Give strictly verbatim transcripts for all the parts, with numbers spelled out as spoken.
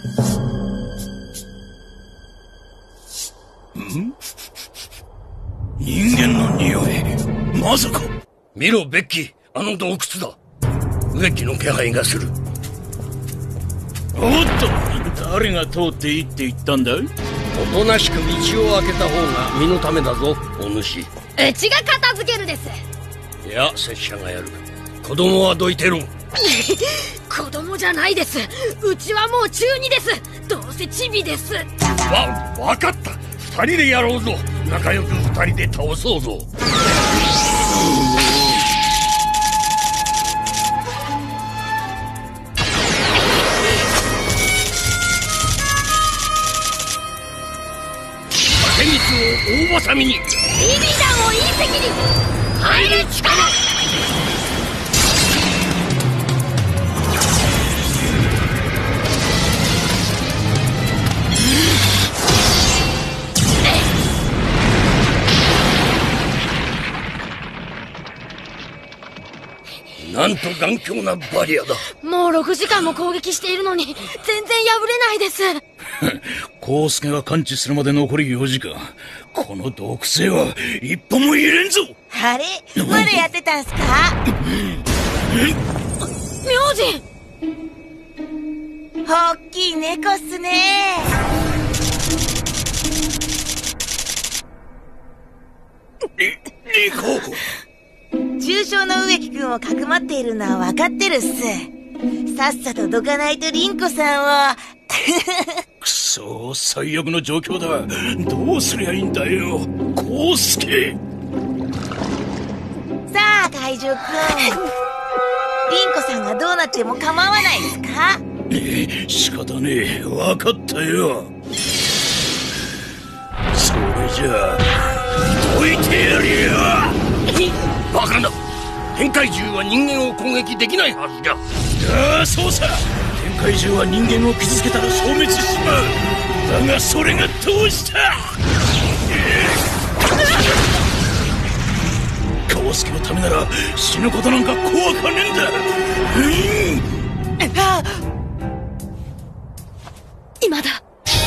ん？人間の匂い。まさか。見ろベッキー、あの洞窟だ。植木の気配がする。おっと、誰が通っていいって言ったんだい？おとなしく道を開けた方が身のためだぞ、お主。 うちが片付けるです。 いや、拙者がやる。子供はどいてろ。 子供じゃないです。うちはもう中二です。どうせチビです。 わ、わかった。二人でやろうぞ。仲良く二人で倒そうぞ。竹光を大バサミに。 ビビ弾を隕石に入る力。 なんと頑強なバリアだ。 もうろくじかんも攻撃しているのに全然破れないです。 コウスケが完治するまで残りよじかん。この洞窟へは一歩も入れんぞ。 あれまだやってたんすか？ 明神、 大きい猫っすね。 リコ。 重傷の植木くんをかくまっているのは分かってるっす。さっさとどかないと凛子さんを。 くそー、最悪の状況だ。どうすりゃいいんだよ、コウスケ。 さあ怪獣くん、凛子さんがどうなっても構わないですか？ え、仕方ねえ、分かったよ。それじゃあどいてやるよ。 バカな。天界獣は人間を攻撃できないはずじゃ。 ああ、そうさ。天界獣は人間を傷つけたら消滅しまう。だがそれがどうした。コウスケのためなら死ぬことなんか怖かねえんだ。うん、 あ、 今だ。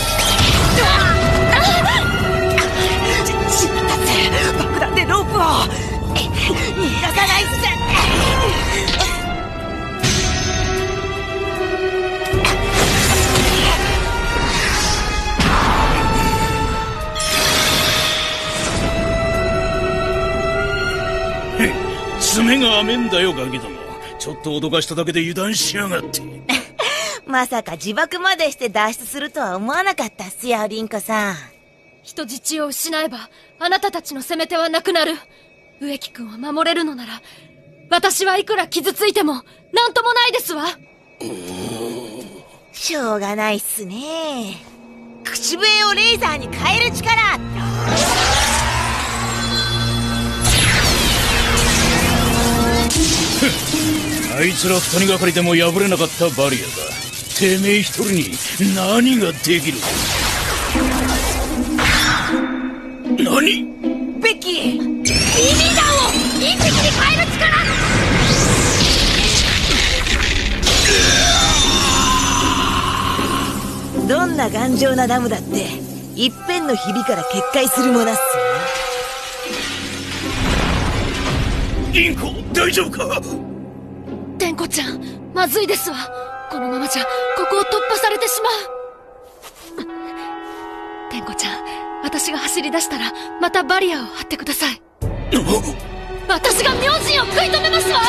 しまったぜ。爆弾でロープを逃がさないっす。 爪が甘えんだよガキども。ちょっと脅かしただけで油断しやがって。 まさか自爆までして脱出するとは思わなかったっすよ、凛子さん。 人質を失えばあなたたちの攻め手はなくなる。植木くんを守れるのなら私はいくら傷ついてもなんともないですわ。 しょうがないっすね。口笛をレーザーに変える力。 あいつら二人がかりでも破れなかったバリアだ。てめえ一人に何ができる。何？ ベッキー、 ビビ弾を隕石に変える力。 どんな頑丈なダムだっていっぺんのひびから決壊するものっすよ。 リンコ、大丈夫か？ テンコちゃん、まずいですわ。このままじゃここを突破されてしまう。テンコちゃん、私が走り出したらまたバリアを張ってください。私が明神を食い止めますわ。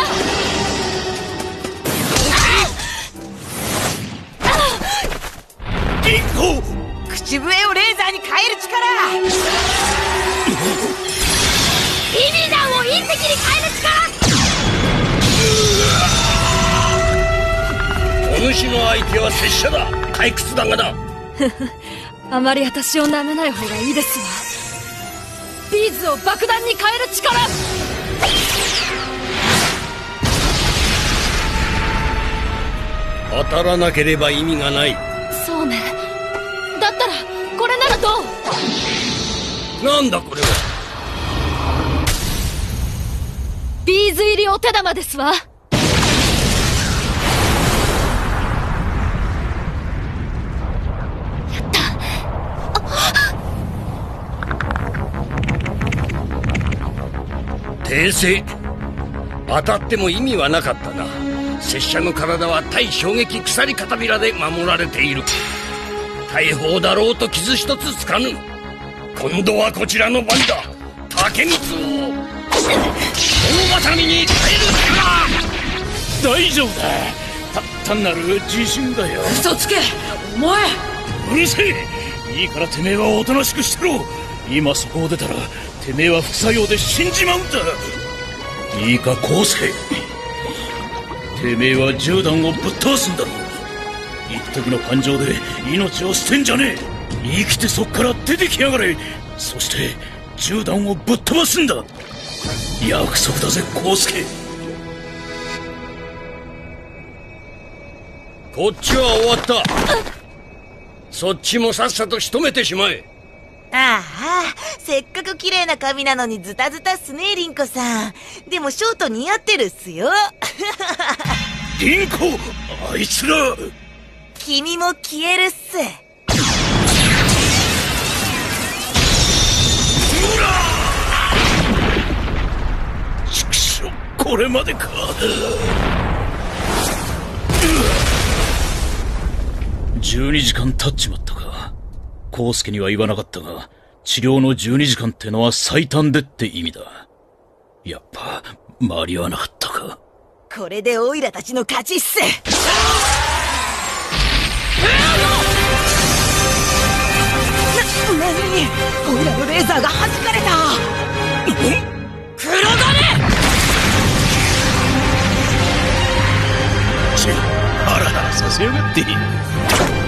リンコ、 口笛をレーザーに変える力。 ビビ弾を隕石に変える力。 お主の相手は拙者だ。退屈だがな。 あまり私を舐めない方がいいですわ。ビーズを爆弾に変える力。 当たらなければ意味がない。 そうね。だったらこれならどう？ なんだこれは。 ビーズ入りお手玉ですわ。 冷静。当たっても意味はなかったな。拙者の体は対衝撃鎖片びらで守られている。大砲だろうと傷一つつかぬ。今度はこちらの番だ。竹光を大バタミに変える大丈夫だ。た単なる自信だよ。 嘘つけお前。 うるせえ。いいからてめえはおとなしくしてろ。今そこを出たらてめえは副作用で死んじまうんだ。いいか康介、てめえは銃弾をぶっ飛ばすんだろ。一時の感情で命を捨てんじゃねえ。生きてそっから出てきやがれ。そして銃弾をぶっ飛ばすんだ。約束だぜ康介。 こっちは終わった。そっちもさっさと仕留めてしまえ。 ああ、せっかく綺麗な髪なのにズタズタっすね、リンコさん。でもショート似合ってるっすよ。 リンコ、あいつら。 君も消えるっす。 畜生、これまでか。じゅうにじかん経っちまったか。康介には言わなかったが、治療のじゅうにじかんってのは最短でって意味だ。やっぱ間に合わなかったか。 これでオイラたちの勝ちっす。な、なに、オイラのレーザーが弾かれた。黒金。 チッ、ハラハラさせやがって。